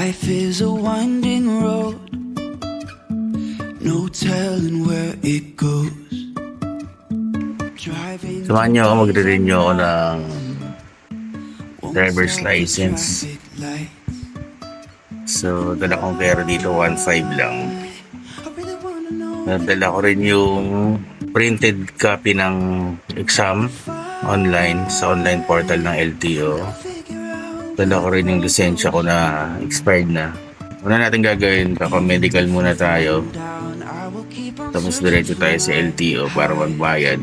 Life is a winding road, no telling where it goes. Samahan niyo ako, magre-renew ako ng driver's license. So, dala kong pera dito, 1.5 lang. Nadala ko rin yung printed copy ng exam online sa online portal ng LTO. Dala ko rin yung lisensya ko na expired na. Una natin gagawin, medical muna tayo. Tapos diretso tayo sa LTO para magbayad.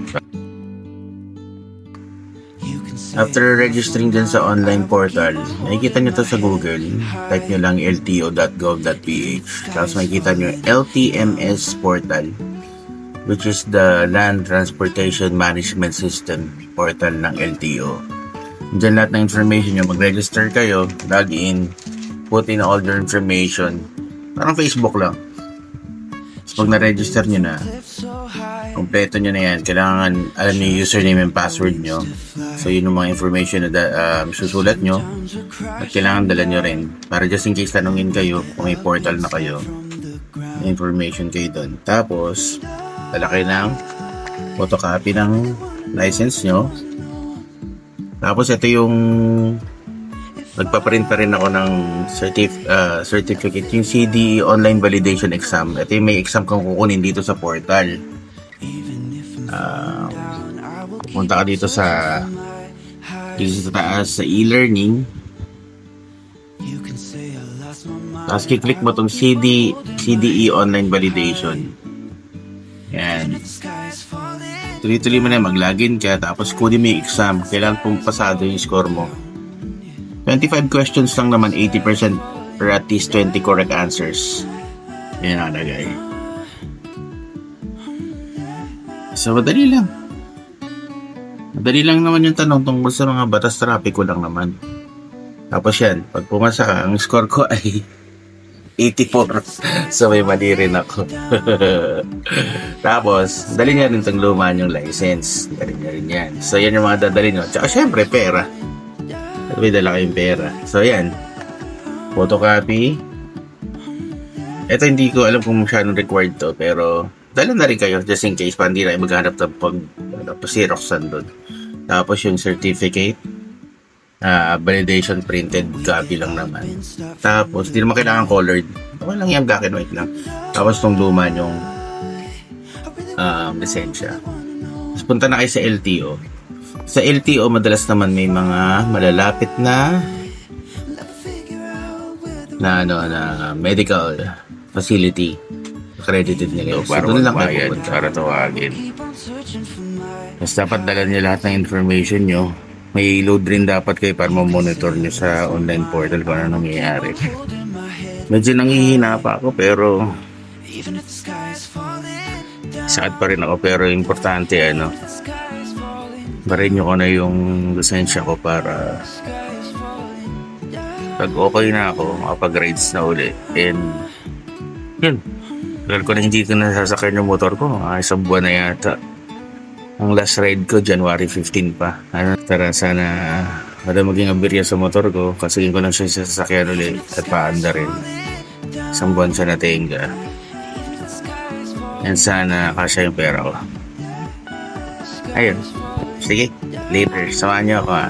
After registering dyan sa online portal, makikita nyo to sa Google. Type nyo lang lto.gov.ph. Tapos makikita nyo LTMS portal, which is the Land Transportation Management System portal ng LTO. Diyan lahat ng information nyo. Mag-register kayo, log in, put in all your information. Parang Facebook lang. Tapos pag na-register nyo na, kompleto nyo na yan. Kailangan alam nyo yung username and password nyo. So yun yung mga information na susulat nyo. At kailangan dala nyo rin. Para just in case tanungin kayo kung may portal na kayo, may information kayo doon. Tapos, dala kayo ng photocopy ng license nyo. Tapos ito yung nagpaprint pa rin ako ng certificate, yung CDE Online Validation Exam. Ito yung may exam kang kukunin dito sa portal. Punta ka dito sa taas sa e-learning. Tapos kiklik mo itong CDE Online Validation. Yan. Tuloy-tuloy mo na, mag-login ka, tapos kunin mo yung exam. Kailangan pumpasado yung score mo. 25 questions lang naman, 80% or at least 20 correct answers. Yan ang nalagay. So, madali lang. Madali lang naman yung tanong tungkol sa mga batas trapiko lang naman. Tapos yan, pag pumasa ka, ang score ko ay 84. So may mali rin ako. Tapos, dali niya rin itong lumaan yung license. Dali niya rin yan. So yan yung mga dadali nyo. Tsaka syempre, pera. May dala kayong pera. So yan, photocopy. Ito hindi ko alam kung masyadong required to, pero dala na rin kayo just in case pa hindi na maghanap ng pag-xeroxan doon. Tapos yung certificate, validation printed copy lang naman. Tapos hindi naman kailangan colored. Okay lang yan, black and white lang. Tapos itong luma yung lisensya. Tapos punta na kayo sa LTO. Sa LTO madalas naman may mga malalapit na medical facility accredited nila. So, para doon lang kayo pupunta. Para tawagin. Tapos dapat dala niyo lahat ng information nyo. May load rin dapat kayo para ma-monitor nyo sa online portal kung ano nangyayari. Medyo nanghihina pa ako pero sakit pa rin ako, pero importante ma-renew ko na yung lisensya ko para pag okay na ako makapag-rides na uli. And yun, dahil ko na hindi ko nasasakyan yung motor ko, isang buwan na yata. Ang last ride ko, January 15 pa. Tara, sana wala maging aberya sa motor ko. Kasi ko lang siya sasakyan ulit at paanda rin. Isang buwan siya natenga. And sana kasya yung pera ko. Ayun. Sige, later. Samahan niyo ako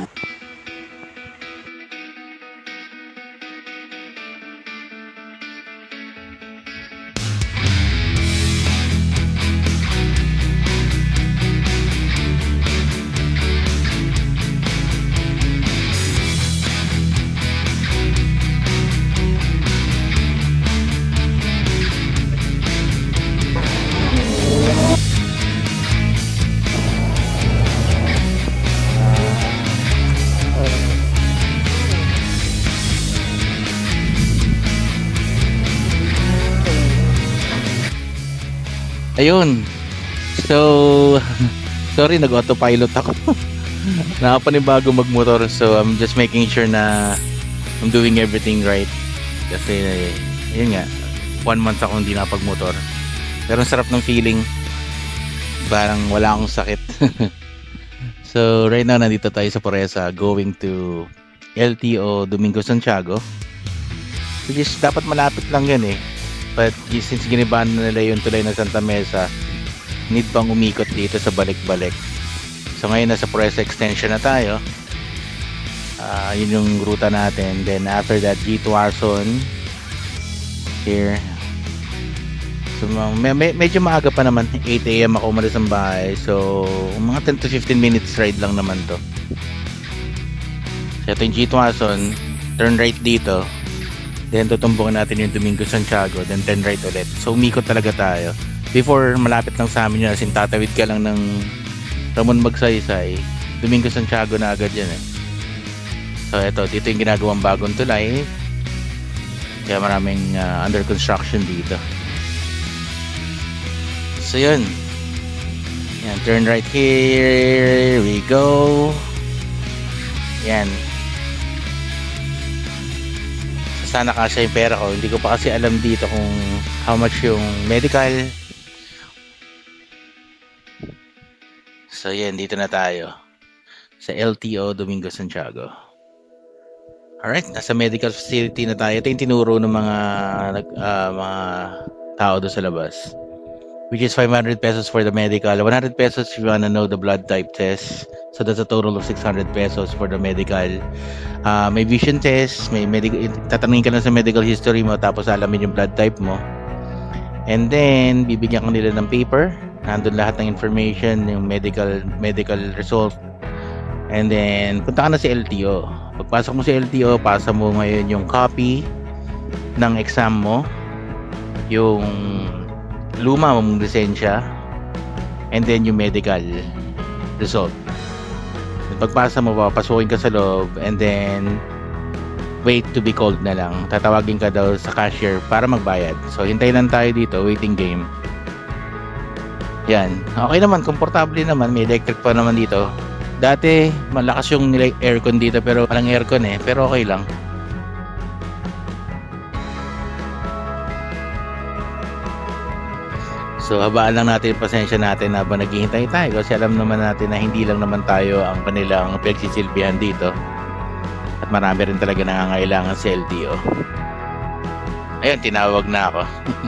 Ayun. So, sorry, nag-autopilot ako. Nakapanibago magmotor. So, I'm just making sure na I'm doing everything right. Kasi, yun nga, 1 month ako hindi napagmotor. Pero ang sarap ng feeling. Parang wala akong sakit. So, right now, nandito tayo sa Poresa going to LTO Domingo Santiago. which is dapat malapit lang yun eh. But since ginibahan na nila yung tulay ng Santa Mesa, need pang umikot dito sa balik-balik. So ngayon nasa Progreso Extension na tayo. Yun yung ruta natin. Then after that, G. Tuason here. So medyo maaga pa naman, 8 AM ako umalis ng bahay. So mga 10 to 15 minutes ride lang naman to. So ito yung G. Tuason, turn right dito. Then tutumbungan natin yung Domingo Santiago, then turn right ulit. So umikot talaga tayo. Before, malapit lang sa amin yun, as in tatawid ka lang ng Ramon Magsaysay, Domingo Santiago na agad yan eh. So ito, dito yung ginagawang bagong tulay. Kaya maraming under construction dito. So yun. Yan, turn right here we go. Yan. So, sana kasya yung pera ko. Hindi ko pa kasi alam dito kung how much yung medical. So yan, dito na tayo sa LTO Domingo Santiago. Alright, nasa medical facility na tayo. Ito yung tinuro ng mga tao doon sa labas, which is 500 pesos for the medical, 100 pesos if you wanna know the blood type test. So that's a total of 600 pesos for the medical. May vision test, may tatanungin ka lang sa medical history mo, tapos alamin yung blood type mo. And then bibigyan ka nila ng paper, nandun lahat ng information, yung medical result. And then punta ka na sa LTO. Pagpasok mo sa LTO, pasa mo ngayon yung copy ng exam mo, yung luma mong lisensya, and then yung medical result. Pagpasa mo, papasukin ka sa loob, and then wait to be called na lang. Tatawagin ka daw sa cashier para magbayad. So hintayin lang tayo dito, waiting game. Yan, okay naman, komportable naman, may electric pa naman dito. Dati malakas yung aircon dito, pero walang aircon eh, pero okay lang. So habaan lang natin yung pasensya natin habang naghihintay tayo, kasi alam naman natin na hindi lang naman tayo ang kanilang pinagsisilbihan dito, at marami rin talaga nangangailangan sa LTO. Ayun, tinawag na ako.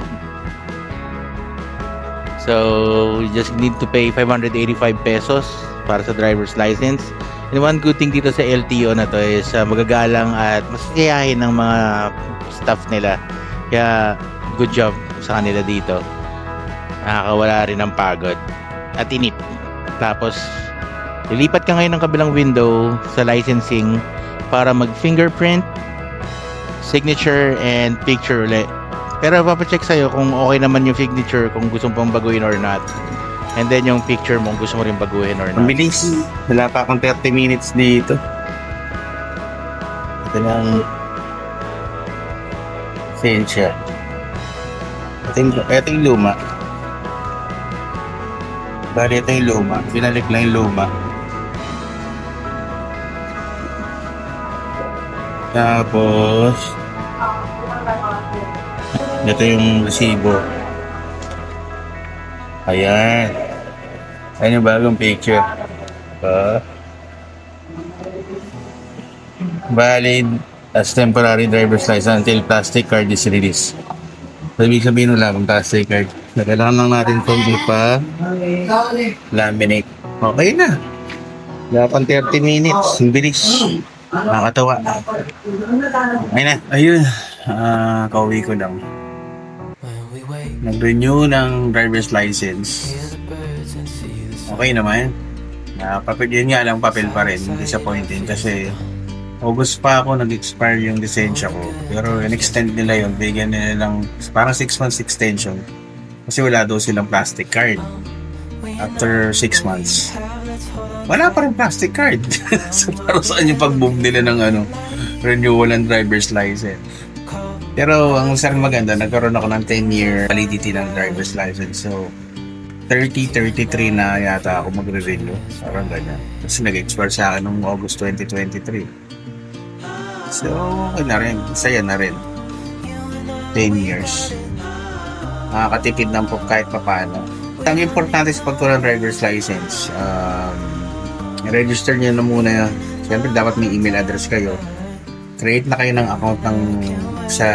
So you just need to pay 585 pesos para sa driver's license. And one good thing dito sa LTO na to is magagalang at masiyahin ng mga staff nila. Kaya good job sa kanila dito. Nakakawala rin ng pagod at inip. Tapos lilipat ka ngayon ng kabilang window sa licensing para mag fingerprint, signature, and picture ulit. Pero papacheck sa'yo kung okay naman yung signature, kung gusto mo pang baguhin or not. And then yung picture mo, gusto mo rin baguhin or not. Mabilis. Wala pa akong 30 minutes dito. Ito lang lisensya. Ito yung luma. Bali, ito yung luma. Pinalik lang yung luma. Tapos ito yung resibo. Ayan. Ayan yung bagong picture. Valid as temporary driver's license until plastic card is released. Ibig sabihin wala akong plastic card. Kailangan lang natin kung ipa-laminate. Okay na. Wala pang 30 minutes. Ang bilis. Nakakatawa. Ayun na. Ayun. Kauwi ko lang. Nag-renew ng driver's license. Okay naman. Yun nga lang, papel pa rin. Disappointing kasi August pa ako nag-expire yung lisensya ko. Pero in-extend nila yun. Bigyan nila lang parang 6 months extension. Kasi wala daw silang plastic card. After 6 months. Wala pa rin plastic card. So para saan yung pag-boom nila ng renewal ng driver's license. Pero ang isang maganda, nagkaroon ako ng 10-year validity ng driver's license. So 33 na yata ako magre-renew. Parang ganyan. Kasi nag-expire sa akin noong August 2023. So okay na rin. Saya na rin. 10 years. Nakakatipid ng po kahit papaano. Ang importante sa pagkuha ng driver's license, register nyo na muna. Siyempre dapat may email address kayo. Create na kayo ng account ng sa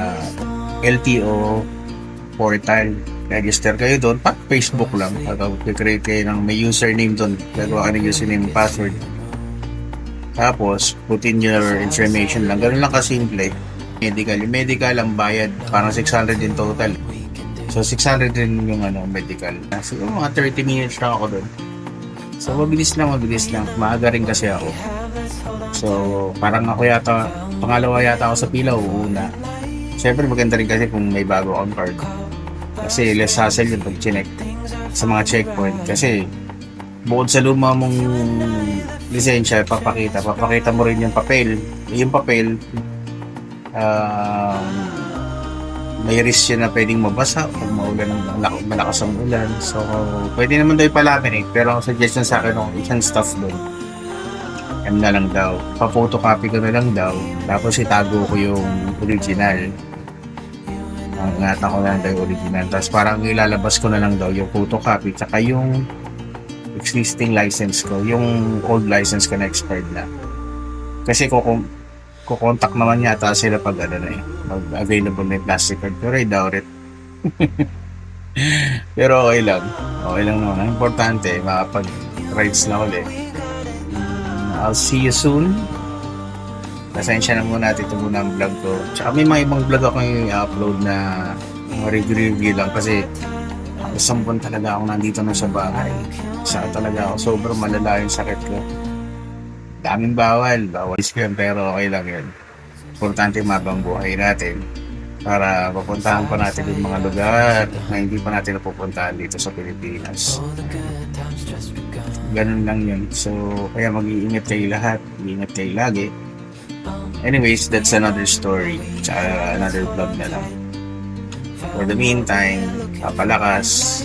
LTO portal. Register kayo doon, Facebook lang. Create kayo ng may username doon. Gagawa ka ng username and password. Tapos, put in your information lang. Ganun lang kasimple. Medical. Yung medical, ang bayad, parang 600 din total. So, 600 din yung medical. So, mga 30 minutes lang ako doon. So, mabilis lang. Maaga rin kasi ako. So, parang ako yata, pangalawa yata ako sa pila, uuna. Siyempre, maganda rin kasi kung may bago akong card. Kasi less hassle yung pag-check sa mga checkpoint. Kasi bukod sa luma mong lisensya, papakita mo rin yung papel. Yung papel, may risk yun na pwedeng mabasa pag maulan ng malakas ang ulan. So, pwede naman daw ipalaminate. Pero ang suggestion sa akin ng isang staff doon, yan na lang daw. Pa-photocopy ko na lang daw. Tapos itago ko yung original. Ingatan ko na lang daw yung original. Tapos parang ilalabas ko na lang daw yung photocopy tsaka yung existing license ko. Yung old license ko na expired na. Kasi kukontak naman yata sila pag pag available na yung plastic card. Pero I doubt it. Pero okay lang. Okay lang naman. Importante, makapag-rides na ulit. I'll see you soon. Pasensya na muna natin ito muna ang vlog ko. Tsaka may mga ibang vlog ako yung i-upload na review lang kasi isang buwan talaga ako nandito na sa bahay. Saka talaga ako sobrang malala yung sakit ko. Daming bawal yun, pero okay lang yun. Importante mabang buhay natin para papuntahan pa natin yung mga lugar na hindi pa natin napupuntahan dito sa Pilipinas. Ganun lang yun. So, kaya mag-iingat kayo lahat. Mag-iingat kayo lagi. Anyways, that's another story. Tsaka another vlog na lang. For the meantime, papalakas.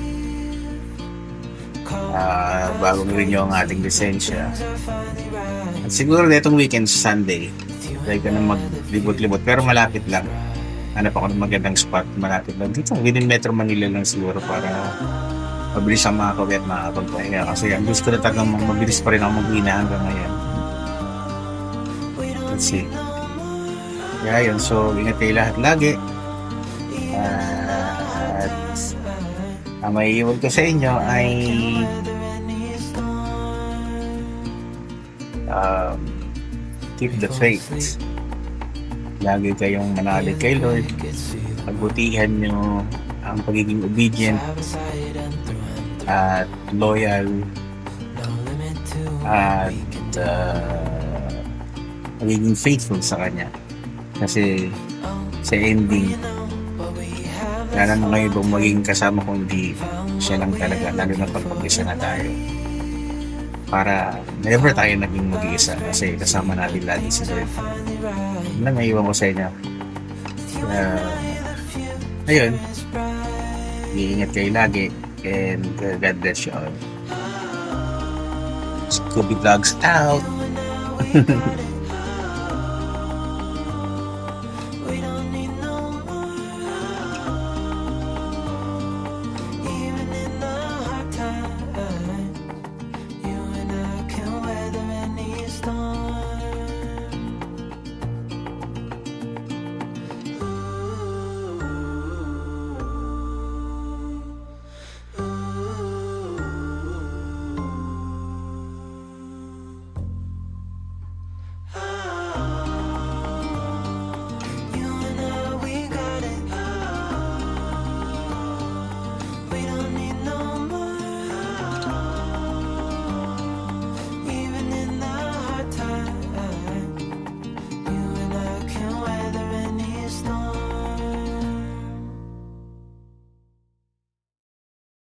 Bagong renew ang ating lisensya. At siguro netong weekend, Sunday, try ko na maglibot-libot. Pero malapit lang. Hanap ako ng magandang spot. Malapit lang. Dito, within Metro Manila lang siguro para mabilis ang makakawin at makakapagpahinga. Kasi ang gusto ko na talagang mabilis pa rin ako mag-uwi hanggang ngayon. Let's see. Kaya yun. So, ingat kayo lahat lagi. At ang may iwan ko sa inyo ay keep the faith. Lagi kayong manalig kay Lord. Pagbutihan nyo ang pagiging obedient at loyal at magiging faithful sa Kanya. Kasi sa ending, wala naman kayo bang magiging kasama kung hindi siya lang talaga, lalo na pag mag-isa na tayo. Para never tayo naging mag-iisa kasi kasama natin lagi si Lord. Yun lang naiwan ko sa inyo. Ayun. Iingat kayo lagi and God bless you all. Scooby Vlogs out!